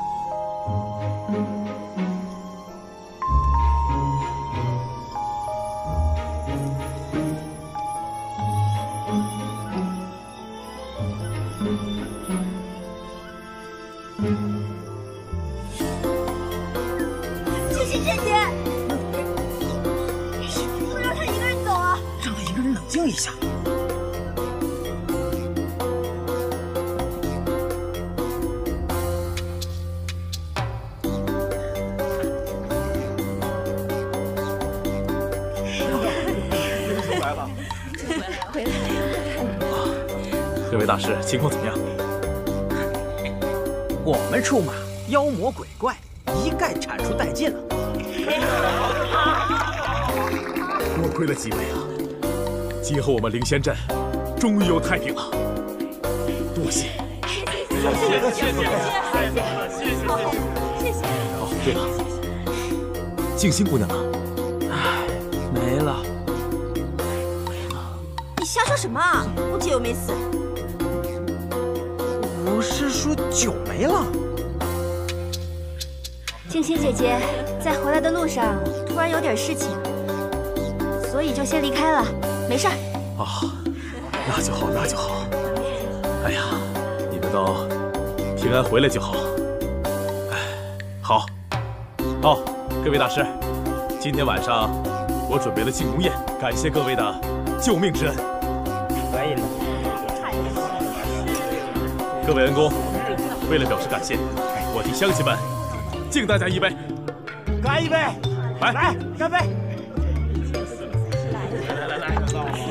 Speaker 3: 静心姐姐，不能让他一个人走啊！
Speaker 9: 让他一个人冷静一下。
Speaker 10: 各位大师，情况怎么样？
Speaker 9: 我们出马，妖魔鬼怪一概铲除殆尽了。
Speaker 10: 多亏了几位啊！今后我们灵仙镇终于有太平了。多谢！
Speaker 11: 谢谢谢谢谢谢谢谢。
Speaker 10: 哦，对了，静心姑娘呢？
Speaker 9: 唉，没了。
Speaker 12: 你瞎说什么啊？我姐又没死。
Speaker 9: 我是说酒没了。
Speaker 12: 静心姐姐在回来的路上突然有点事情，所以就先离开了，没事儿。
Speaker 10: 啊，那就好，那就好。哎呀，你们都平安回来就好。哎，好。哦，各位大师，今天晚上我准备了庆功宴，感谢各位的救命之恩。
Speaker 7: 可以了。
Speaker 10: 各位恩公，为了表示感谢，我替乡亲们敬大家一杯。
Speaker 7: 干一杯！
Speaker 10: 来
Speaker 7: 来，干杯！
Speaker 10: 来来来来，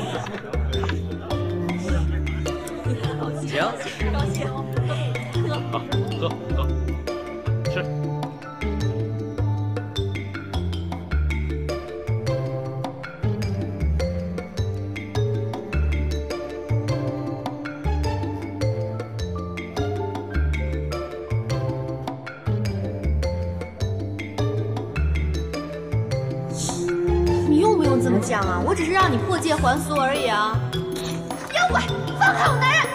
Speaker 7: 行，
Speaker 11: 高兴，
Speaker 10: 好，喝喝，吃。
Speaker 3: 这么讲啊？我只是让你破戒还俗而已啊！妖怪，放开我男人！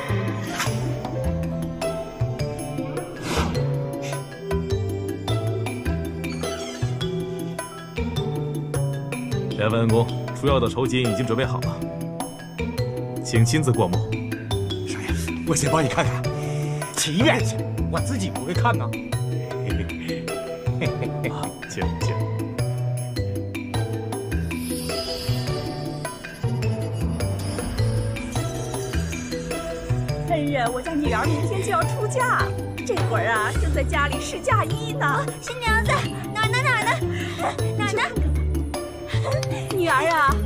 Speaker 10: 两位恩公， 除药的酬金已经准备好了，请亲自过目。
Speaker 1: 少爷，我先帮你看看。
Speaker 7: 祈愿去，我自己不会看呐。
Speaker 10: 请请。
Speaker 13: 恩人，我家女儿明天就要出嫁，这会儿啊正在家里试嫁衣呢。
Speaker 12: 新娘子哪儿呢哪儿呢哪儿呢？
Speaker 13: 女儿啊，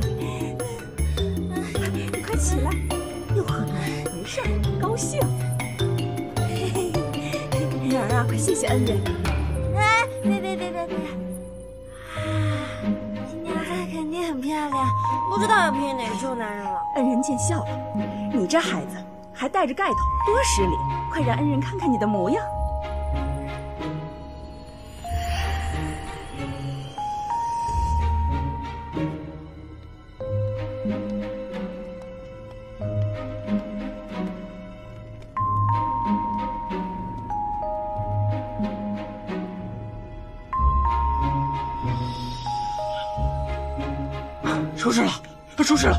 Speaker 13: 你快起来，又喝多了，没事儿，高兴。女儿啊，快谢谢恩人。
Speaker 12: 哎，别别别别别！新娘子肯定很漂亮，不知道要骗哪个臭男人了。
Speaker 13: 恩人见笑了，你这孩子还带着盖头，多失礼！快让恩人看看你的模样。
Speaker 9: 出事了！出事了！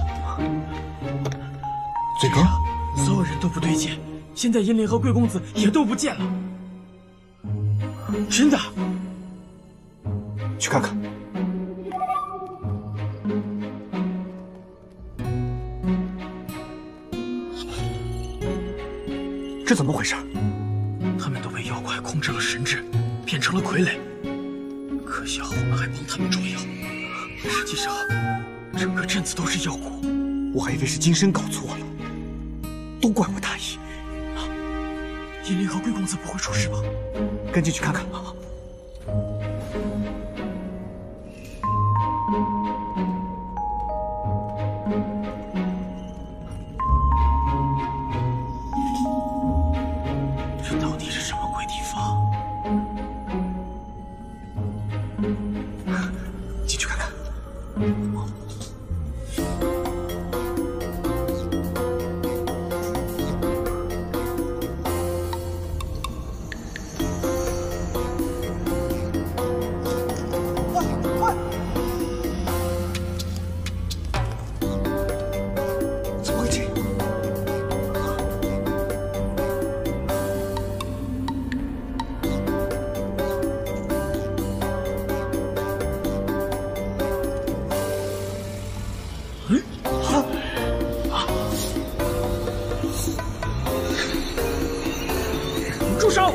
Speaker 1: 嘴哥，
Speaker 9: 所有人都不对劲，现在银莲和贵公子也都不见了。真的？
Speaker 1: 去看看。这怎么回事？
Speaker 9: 他们都被妖怪控制了神智，变成了傀儡。可笑我们还帮他们捉妖，实际上整个镇子都是妖蛊。
Speaker 1: 我还以为是金身搞错了，都怪我大意。
Speaker 9: 银铃和贵公子不会出事吧？
Speaker 1: 赶紧去看看。
Speaker 9: 这到底是什么鬼地方？
Speaker 1: 进去看看。
Speaker 9: 住手！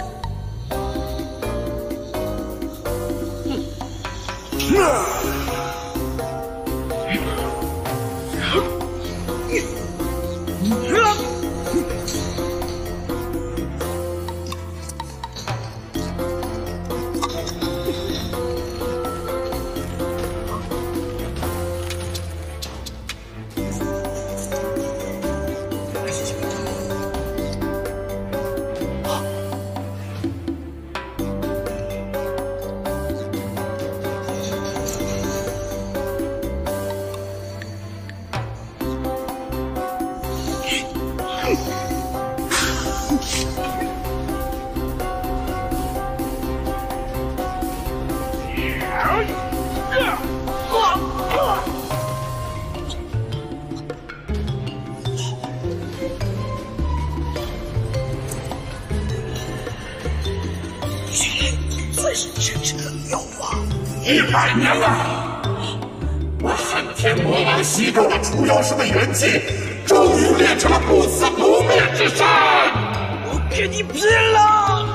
Speaker 2: 一百年了，我恨天魔王西周的除妖术的元气，终于炼成了不死不灭之身。
Speaker 9: 我给你拼了！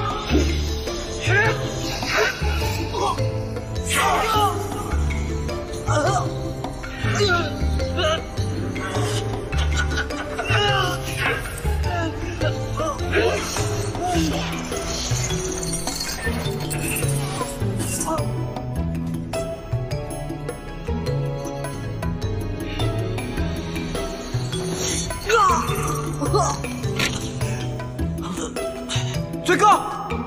Speaker 1: 嘴哥，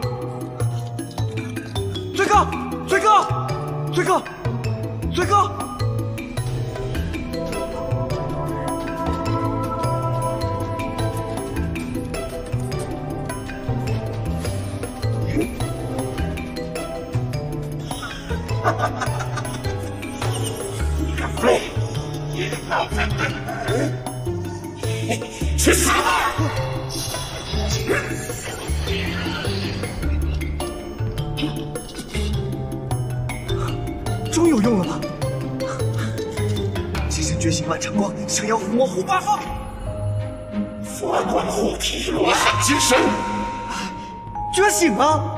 Speaker 1: 嘴哥，嘴哥，嘴哥，嘴哥。
Speaker 2: 你敢废？ 去死吧！
Speaker 1: 终有用了吧？金身觉醒万丈光，想要抚摸护八方。
Speaker 2: 佛光护体，罗汉金身，
Speaker 1: 觉醒了！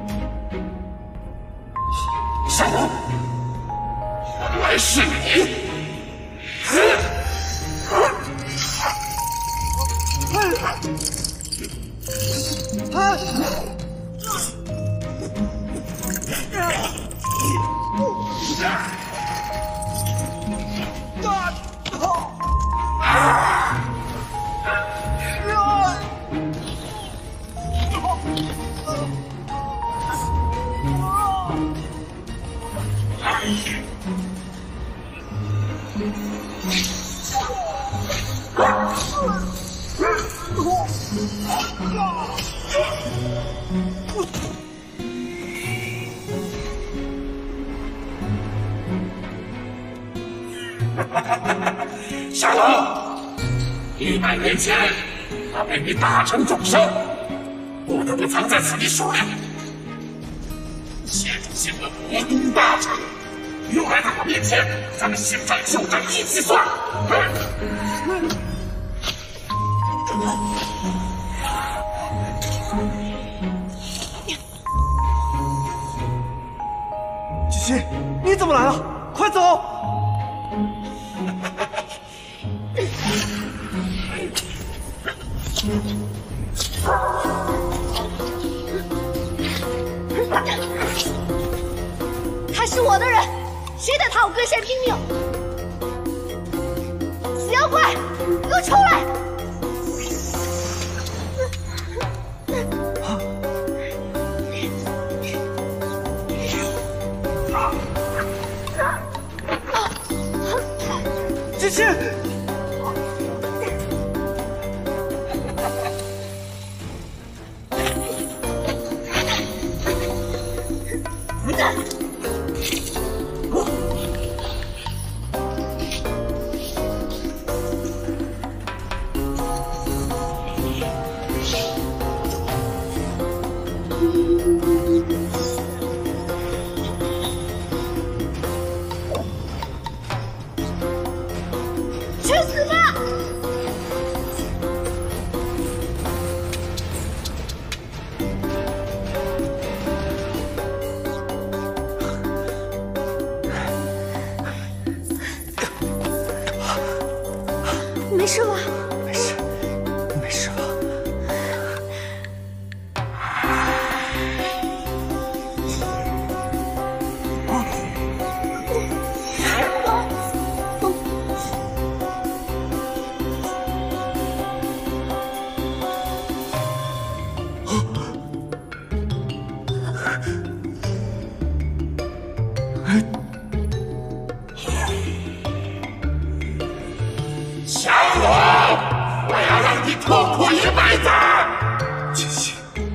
Speaker 2: 小龙，原来是你！ 小龙，一百年前，他被你打成重伤，不得不藏在此地数量。谢主先的国都大臣，又来到我面前，咱们新账旧账一起算。
Speaker 1: 子欣，你怎么来了？快走！
Speaker 3: 他是我的人，谁打他，我跟谁拼命！死妖怪，给我出来！
Speaker 1: 子欣，
Speaker 3: 去死吧！
Speaker 12: 没事吧？
Speaker 1: 没事，没事吧？
Speaker 2: 小龙，我要让你痛苦一辈子！
Speaker 1: 子欣，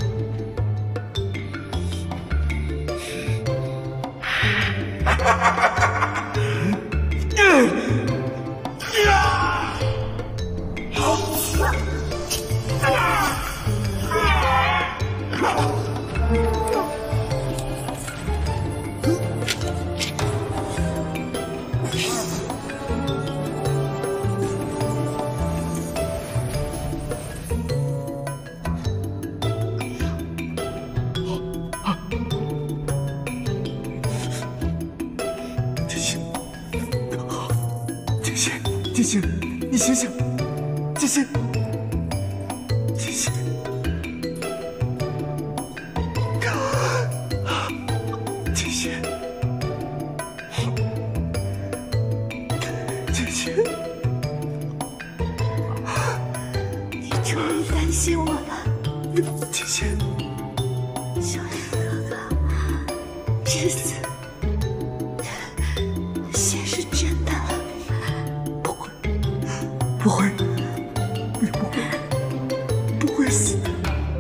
Speaker 1: 金星，你醒醒！金星，金星，金星，金星，
Speaker 3: 你终于担心我了，
Speaker 1: 金星，
Speaker 3: 小林哥哥，这次血是真的了。
Speaker 1: 不会，你不会，不会死的。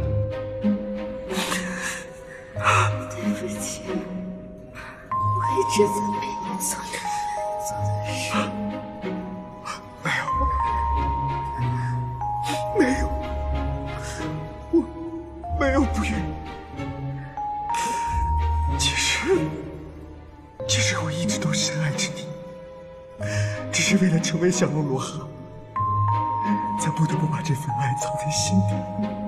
Speaker 3: 对不起，我一直在为你做的做的事。
Speaker 1: 没有， 是为了成为降龙罗汉，才不得不把这份爱藏在心底。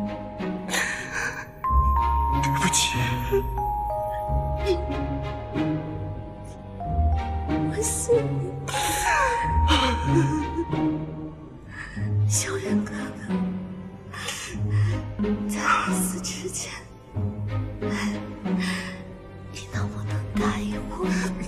Speaker 1: 对不起。
Speaker 8: 我信你，小远哥哥，在我死之前，你能不能答应我？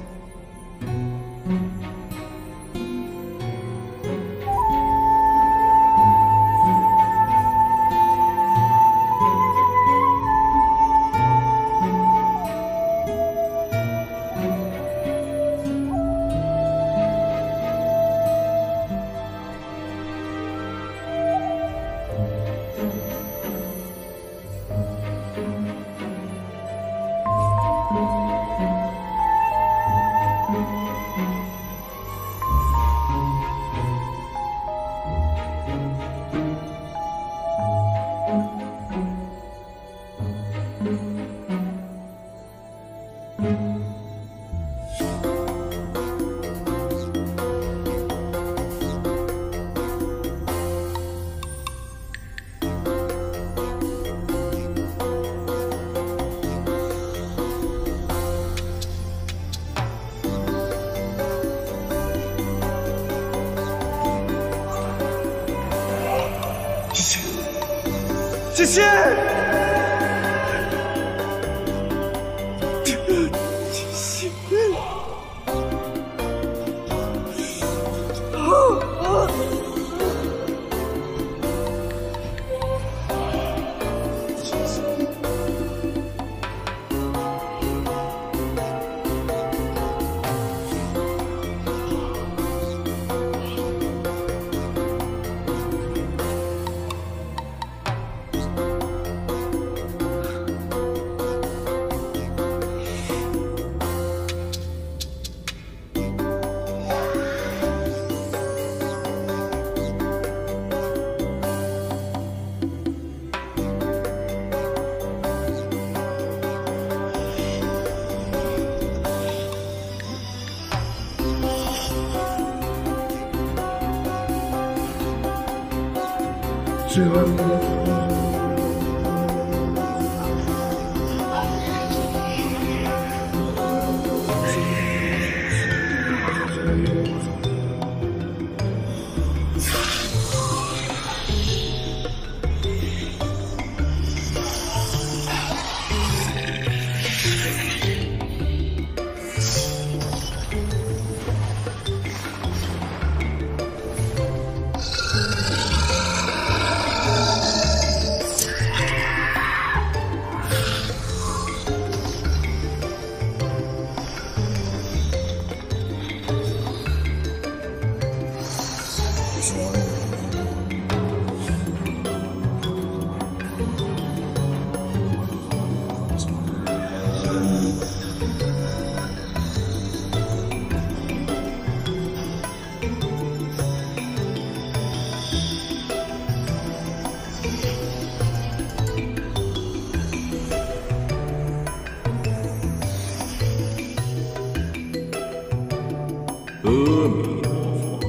Speaker 1: 谢谢。
Speaker 2: 这
Speaker 5: 阿弥陀佛。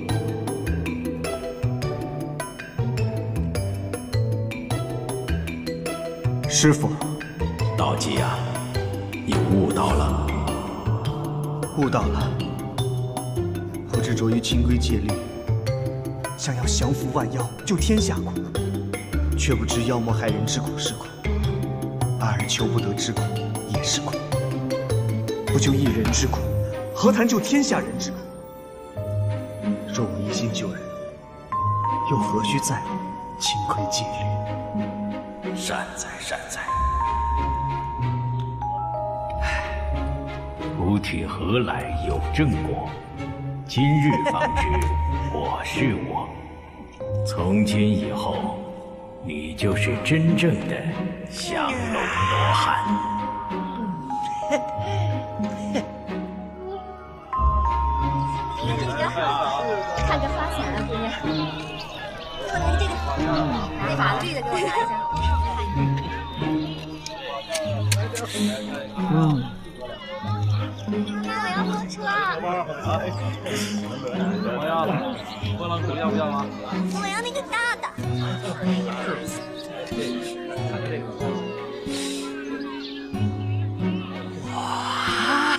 Speaker 4: 师傅，
Speaker 5: 道基呀，你悟到了？
Speaker 4: 悟到了。我执着于清规戒律，想要降服万妖，救天下苦，却不知妖魔害人之苦是苦，阿尔求不得之苦也是苦。不救一人之苦，何谈救天下人之苦？若我一心救人，又何须在乎清规戒律？
Speaker 5: 善哉善哉。菩提何来有正果？今日方知我是我。从今以后，你就是真正的降龙罗汉。
Speaker 6: 这个看着发财了，姑娘。给我来这个，那把绿的给我拿一下。
Speaker 4: 嗯。
Speaker 6: 我要火车。
Speaker 4: 怎么样？波浪鼓要不要啊？
Speaker 6: 我要那个大的。
Speaker 5: 哇！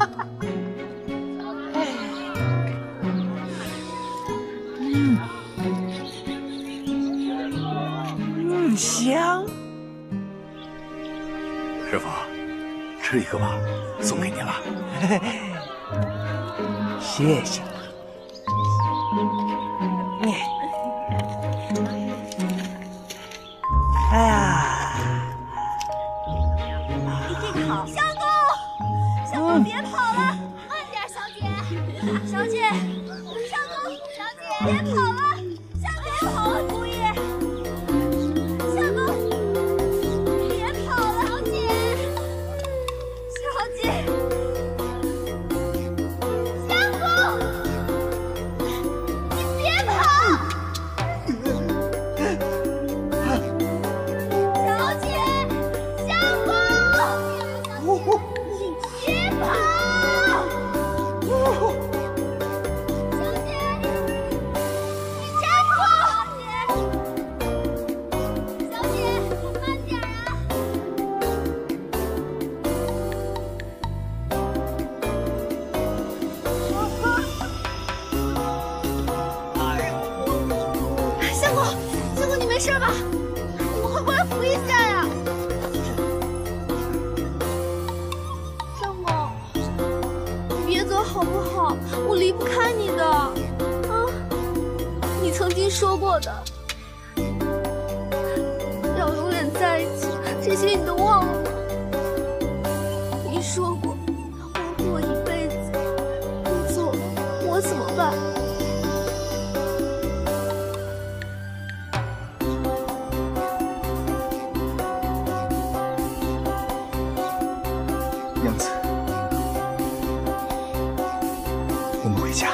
Speaker 5: 嗯，嗯，香。
Speaker 14: 师傅，吃一个吧，送给你了。
Speaker 5: 谢谢。哎呀，
Speaker 6: 这个好。相公，相公别跑了，慢点，小姐，小姐，相公，小姐别跑了，相别跑了，姑爷，相公别跑了，小姐，小姐。没事吧？我快过来扶一下呀！相公，你别走好不好？我离不开你的。啊，你曾经说过的，要永远在一起，这些你都忘了吗？你说过要跟我一辈子，你走了，我怎么办？
Speaker 14: 娘子，我们回家。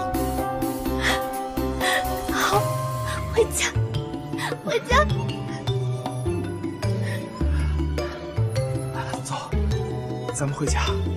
Speaker 6: 好，回家，回家。
Speaker 14: 走，咱们回家。